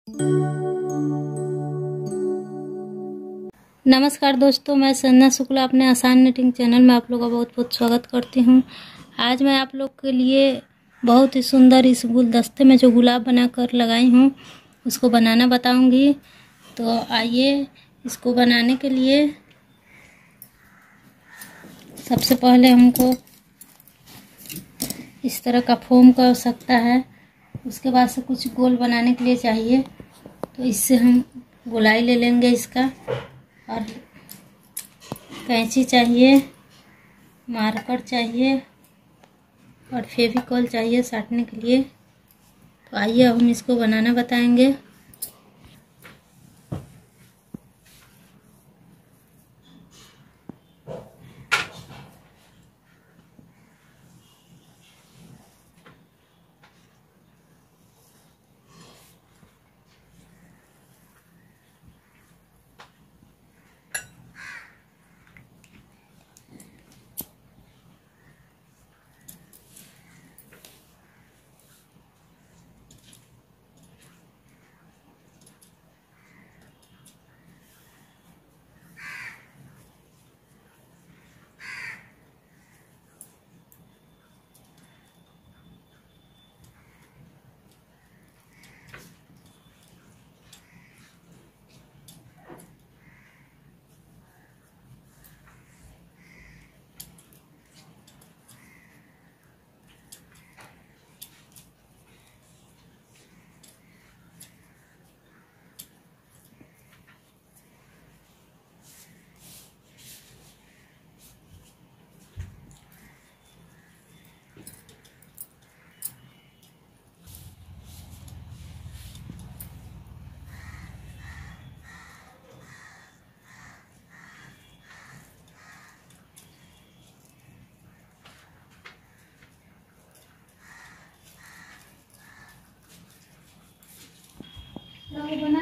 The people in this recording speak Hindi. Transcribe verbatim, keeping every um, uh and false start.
नमस्कार दोस्तों, मैं संजना शुक्ला अपने आसान निटिंग चैनल में आप लोगों का बहुत बहुत स्वागत करती हूँ। आज मैं आप लोग के लिए बहुत ही सुंदर इस गुलदस्ते में जो गुलाब बनाकर लगाई हूँ उसको बनाना बताऊँगी। तो आइए, इसको बनाने के लिए सबसे पहले हमको इस तरह का फोम का आवश्यकता है। उसके बाद से कुछ गोल बनाने के लिए चाहिए, तो इससे हम गोलाई ले लेंगे इसका। और कैंची चाहिए, मार्कर चाहिए और फेविकॉल चाहिए साटने के लिए। तो आइए अब हम इसको बनाना बताएंगे। बना